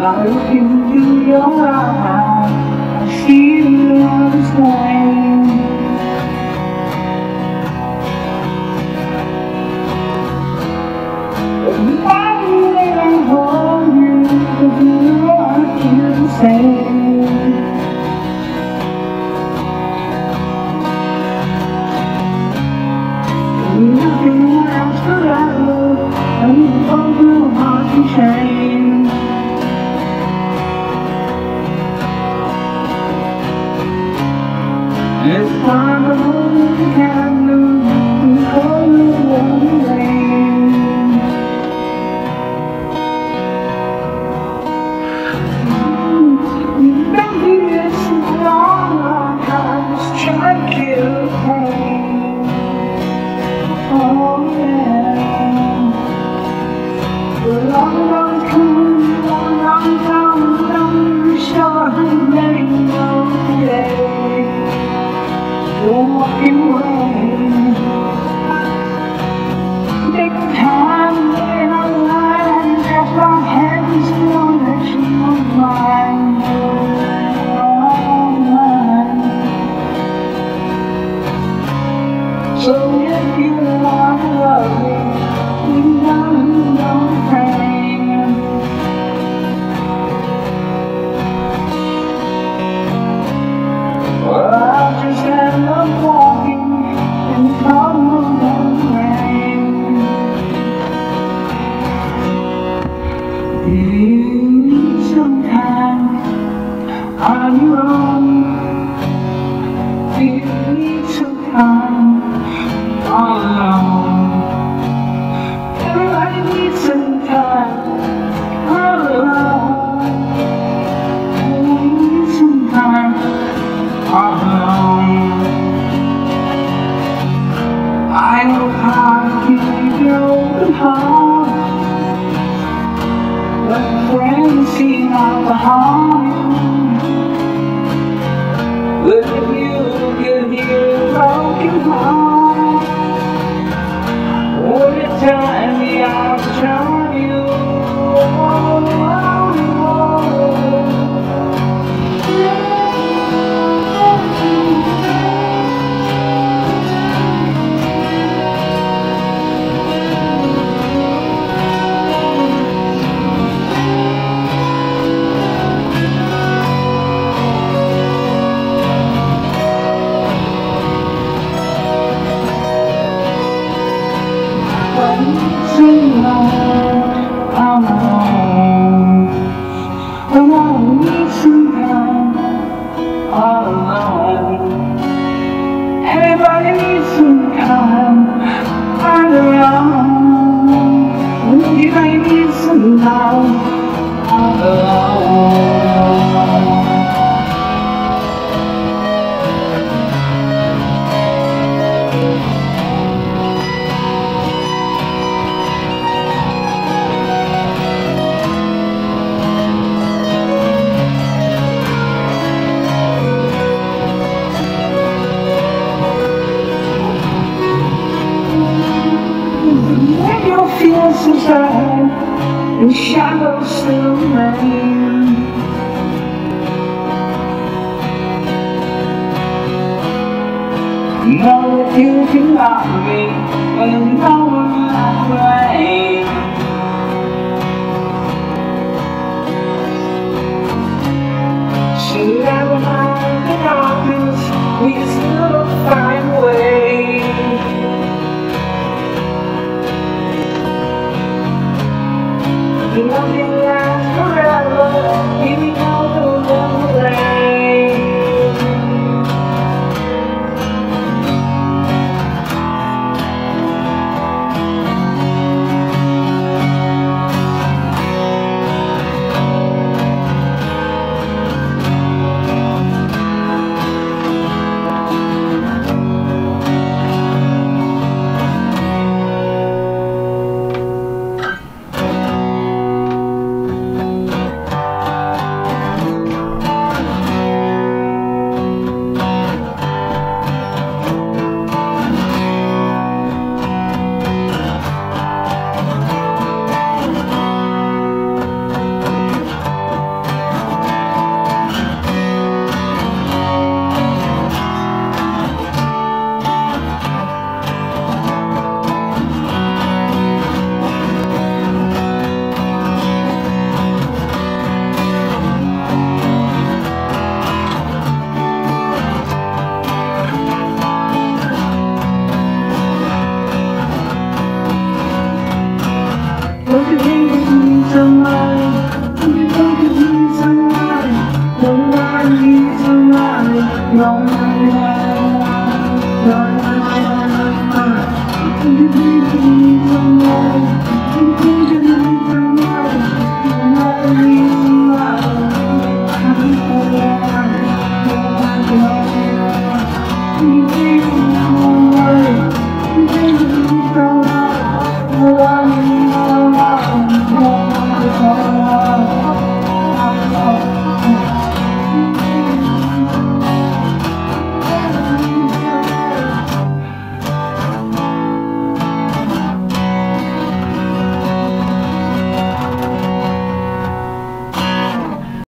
I look into your eyes, I see you understand. And why when I hold you, 'cause you know I feel the same. And nothing lasts forever, and we both know hearts can change. It's time to hold the candle and call the warm rain. You've been here so long, I was trying to kill the pain. Oh yeah. But all of those come long time, I'm sure I'm ready to go today. Walking away, take time in our lives, just our hands know that you're mine, oh mine. So if you want to love me, you don't pain. Well, I'll just end up walking in the cold and rain. If you need some time on your own, if you need some time all alone, everybody needs some time all alone. Everybody needs some time all alone. I know how to keep your open heart, but friends see not the harm. But if you could hear a broken heart, would it turn me out to charm you? So long, I'm alone, and I need some time all alone. Everybody needs some time all alone. Everybody needs some time all alone. When you feel so sad and shadows still remain, know that you can love me when no one laughed away. Should ever mind the darkness, we can still find a way. Nothing lasts forever, even though the rain. you.